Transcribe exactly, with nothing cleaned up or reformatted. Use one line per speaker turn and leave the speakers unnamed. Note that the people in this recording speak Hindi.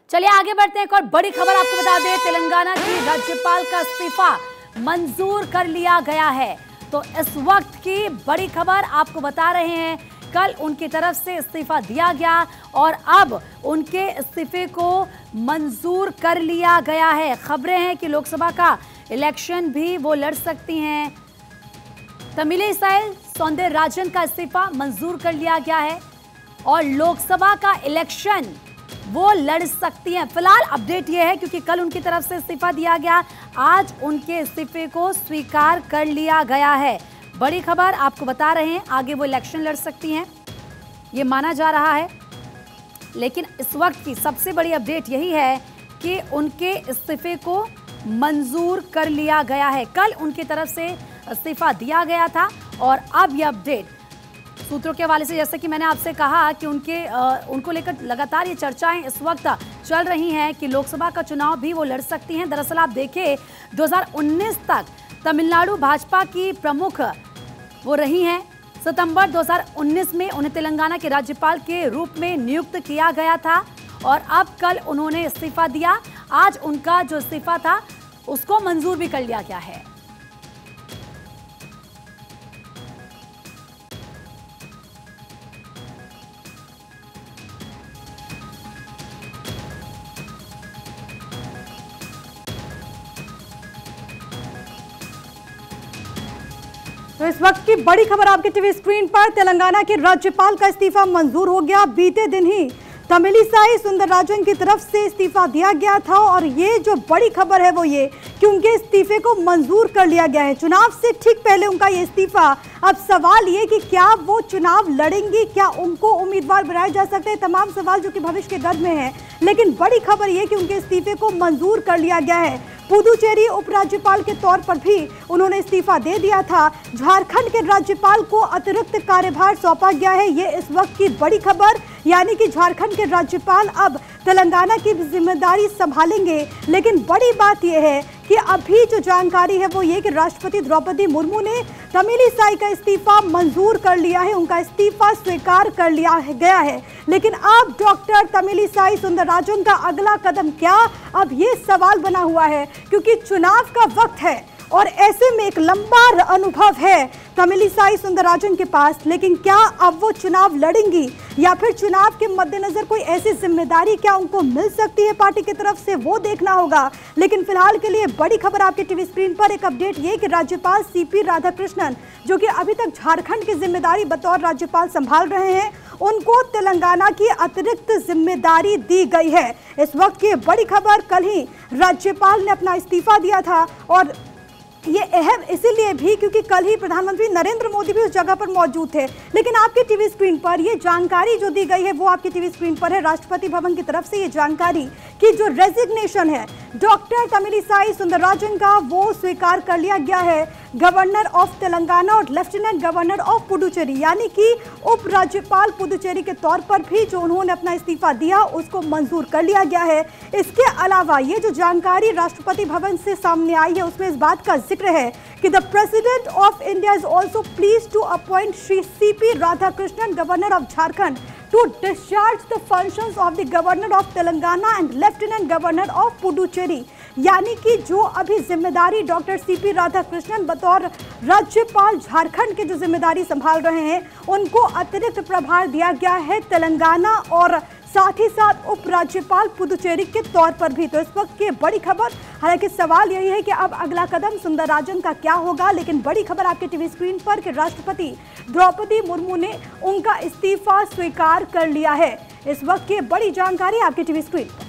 चलिए आगे बढ़ते हैं। एक और बड़ी खबर आपको बता दें, तेलंगाना की राज्यपाल का इस्तीफा मंजूर कर लिया गया है। तो इस वक्त की बड़ी खबर आपको बता रहे हैं, कल उनकी तरफ से इस्तीफा दिया गया और अब उनके इस्तीफे को मंजूर कर लिया गया है। खबरें हैं कि लोकसभा का इलेक्शन भी वो लड़ सकती हैं। तमिलिसाई सौंदरराजन का इस्तीफा मंजूर कर लिया गया है और लोकसभा का इलेक्शन वो लड़ सकती हैं। फिलहाल अपडेट ये है क्योंकि कल उनकी तरफ से इस्तीफा दिया गया, आज उनके इस्तीफे को स्वीकार कर लिया गया है। बड़ी खबर आपको बता रहे हैं, आगे वो इलेक्शन लड़ सकती हैं ये माना जा रहा है। लेकिन इस वक्त की सबसे बड़ी अपडेट यही है कि उनके इस्तीफे को मंजूर कर लिया गया है। कल उनकी तरफ से इस्तीफा दिया गया था और अब यह अपडेट सूत्रों के हवाले से, जैसे कि मैंने आपसे कहा कि उनके आ, उनको लेकर लगातार ये चर्चाएं इस वक्त चल रही हैं कि लोकसभा का चुनाव भी वो लड़ सकती हैं। दरअसल आप देखें दो हज़ार उन्नीस तक तमिलनाडु भाजपा की प्रमुख वो रही हैं। सितंबर दो हज़ार उन्नीस में उन्हें तेलंगाना के राज्यपाल के रूप में नियुक्त किया गया था और अब कल उन्होंने इस्तीफा दिया। आज उनका जो इस्तीफा था उसको मंजूर भी कर लिया गया है।
तो इस वक्त की बड़ी खबर आपके टीवी स्क्रीन पर, तेलंगाना के राज्यपाल का इस्तीफा मंजूर हो गया। बीते दिन ही तमिलिसाई सौंदरराजन की तरफ से इस्तीफा दिया गया था और ये जो बड़ी खबर है वो ये कि उनके इस्तीफे को मंजूर कर लिया गया है। चुनाव से ठीक पहले उनका ये इस्तीफा, अब सवाल ये कि क्या वो चुनाव लड़ेंगी, क्या उनको उम्मीदवार बनाया जा सकते हैं, तमाम सवाल जो कि भविष्य के गर्भ में है। लेकिन बड़ी खबर ये कि उनके इस्तीफे को मंजूर कर लिया गया है। पुदुचेरी उपराज्यपाल के तौर पर भी उन्होंने इस्तीफा दे दिया था। झारखंड के राज्यपाल को अतिरिक्त कार्यभार सौंपा गया है। ये इस वक्त की बड़ी खबर, यानी कि झारखंड के राज्यपाल अब तेलंगाना की जिम्मेदारी संभालेंगे। लेकिन बड़ी बात यह है कि अभी जो जानकारी है वो ये कि राष्ट्रपति द्रौपदी मुर्मू ने तमिलिसाई का इस्तीफा मंजूर कर लिया है, उनका इस्तीफा स्वीकार कर लिया गया है। लेकिन अब डॉक्टर तमिलिसाई सौंदरराजन का अगला कदम क्या, अब ये सवाल बना हुआ है क्योंकि चुनाव का वक्त है और ऐसे में एक लंबा अनुभव है तमिलिसाई सौंदरराजन के पास। लेकिन क्या अब वो चुनाव लड़ेंगी या फिर चुनाव के मद्देनजर कोई ऐसी जिम्मेदारी क्या उनको मिल सकती है पार्टी की तरफ से, वो देखना होगा। लेकिन फिलहाल के लिए बड़ी खबर आपके टीवी स्क्रीन पर, एक अपडेट ये कि राज्यपाल सीपी राधाकृष्णन, जो कि अभी तक झारखंड की जिम्मेदारी बतौर राज्यपाल संभाल रहे हैं, उनको तेलंगाना की अतिरिक्त जिम्मेदारी दी गई है। इस वक्त की बड़ी खबर, कल ही राज्यपाल ने अपना इस्तीफा दिया था और ये अहम इसीलिए भी क्योंकि कल ही प्रधानमंत्री नरेंद्र मोदी भी उस जगह पर मौजूद थे। लेकिन आपके टीवी स्क्रीन पर ये जानकारी जो दी गई है वो आपके टीवी स्क्रीन पर है। राष्ट्रपति भवन की तरफ से ये जानकारी कि जो रेजिग्नेशन है डॉक्टर तमिलिसाई सौंदरराजन का वो स्वीकार कर लिया गया है। गवर्नर ऑफ तेलंगाना और लेफ्टिनेंट गवर्नर ऑफ पुडुचेरी, यानी कि उपराज्यपाल पुडुचेरी के तौर पर भी जो उन्होंने अपना इस्तीफा दिया उसको मंजूर कर लिया गया है। इसके अलावा ये जो जानकारी राष्ट्रपति भवन से सामने आई है उसमें इस बात का जिक्र है कि the President of India is also pleased to appoint Shri CP Radhakrishnan, governor of Jharkhand, to discharge the functions of the governor of Telangana and lieutenant governor of Puducherry। यानी कि जो अभी जिम्मेदारी डॉक्टर सीपी राधाकृष्णन बतौर राज्यपाल झारखंड के जो जिम्मेदारी संभाल रहे हैं उनको अतिरिक्त प्रभार दिया गया है तेलंगाना और साथ ही साथ उपराज्यपाल पुदुचेरी के तौर पर भी। तो इस वक्त की बड़ी खबर, हालांकि सवाल यही है कि अब अगला कदम सौंदरराजन का क्या होगा। लेकिन बड़ी खबर आपके टीवी स्क्रीन पर कि राष्ट्रपति द्रौपदी मुर्मू ने उनका इस्तीफा स्वीकार कर लिया है। इस वक्त की बड़ी जानकारी आपके टीवी स्क्रीन पर।